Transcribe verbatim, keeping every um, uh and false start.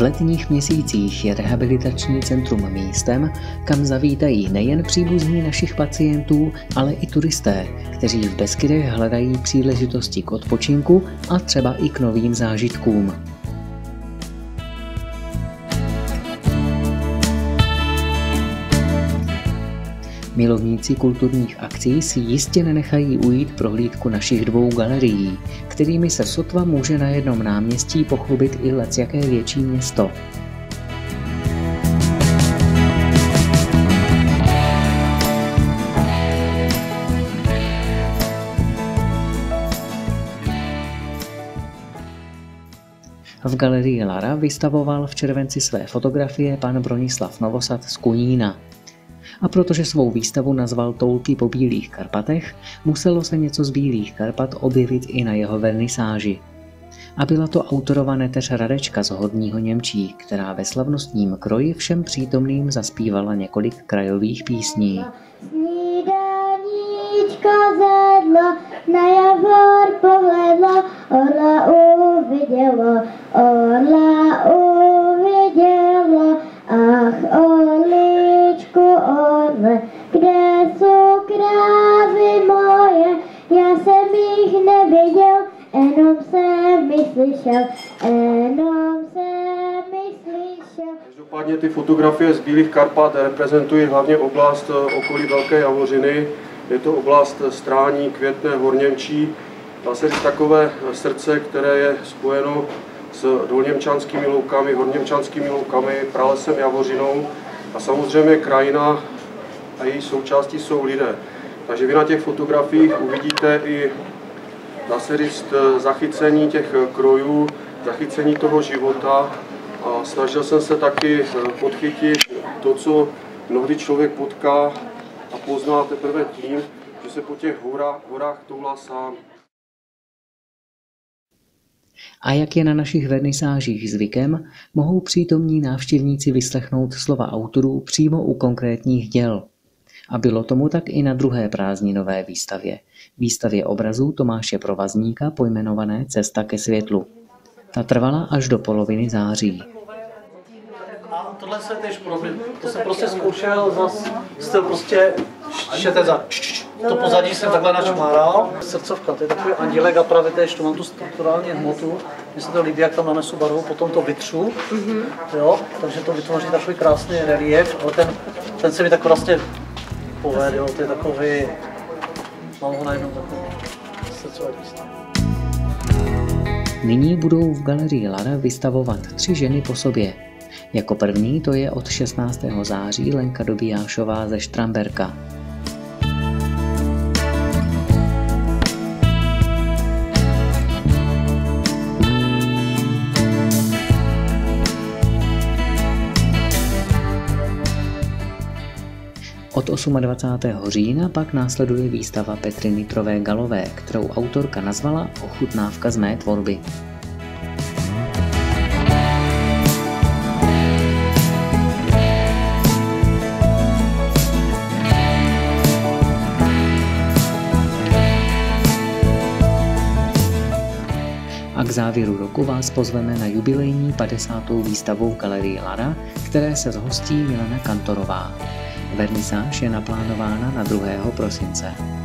V letních měsících je rehabilitační centrum místem, kam zavítají nejen příbuzní našich pacientů, ale i turisté, kteří v Beskydech hledají příležitosti k odpočinku a třeba i k novým zážitkům. Milovníci kulturních akcí si jistě nenechají ujít prohlídku našich dvou galerií, kterými se sotva může na jednom náměstí pochlubit i lecjaké větší město. V galerii Lara vystavoval v červenci své fotografie pan Bronislav Novosad z Kunína. A protože svou výstavu nazval Toulky po Bílých Karpatech, muselo se něco z Bílých Karpat objevit i na jeho vernisáži. A byla to autorova neteř Radečka z Horního Němčí, která ve slavnostním kroji všem přítomným zaspívala několik krajových písní. Snídaníčko zedlo, na javor pohledlo, orla uvidělo, orla uvidělo, ach orličku orle, kde jsou krávy moje, já jsem jich neviděl, jenom jsem mi slyšel, jenom jsem mi slyšel. Každopádně ty fotografie z Bílých Karpat reprezentují hlavně oblast okolí Velké Javořiny. Je to oblast Strání, Květné, Horněmčí. Dá se říct takové srdce, které je spojeno s dolněmčanskými loukami, horněmčanskými loukami, pralesem Javořinou a samozřejmě krajina a její součástí jsou lidé. Takže vy na těch fotografiích uvidíte i, dá se říct, zachycení těch krojů, zachycení toho života a snažil jsem se taky podchytit to, co mnohdy člověk potká a pozná teprve tím, že se po těch horách, horách toulá sám. A jak je na našich vernisážích zvykem, mohou přítomní návštěvníci vyslechnout slova autorů přímo u konkrétních děl. A bylo tomu tak i na druhé prázdninové výstavě, výstavě obrazů Tomáše Provazníka pojmenované Cesta ke světlu. Ta trvala až do poloviny září. A tohle se tež proběhl. To jsem prostě zkoušel zas styl prostě šete za to pozadí jsem takhle načmáral. Srdcovka, to je takový andílek a právě tež to mám tu strukturální hmotu. Mně se to líbí, jak tam nanesu barvu, potom to vytřu, mm-hmm. jo, takže to vytvoří takový krásný relief, ale ten, ten se mi tak vlastně povede, jo, to je takový, mám ho najednou takový srdcový místo. Nyní budou v galerii Lara vystavovat tři ženy po sobě. Jako první to je od šestnáctého září Lenka Dobijášová ze Štramberka. Od dvacátého osmého října pak následuje výstava Petry Nitrové Galové, kterou autorka nazvala Ochutnávka z mé tvorby. A k závěru roku vás pozveme na jubilejní padesátou výstavu v galerii Lara, které se zhostí Milena Kantorová. Vernisáž je naplánována na druhého prosince.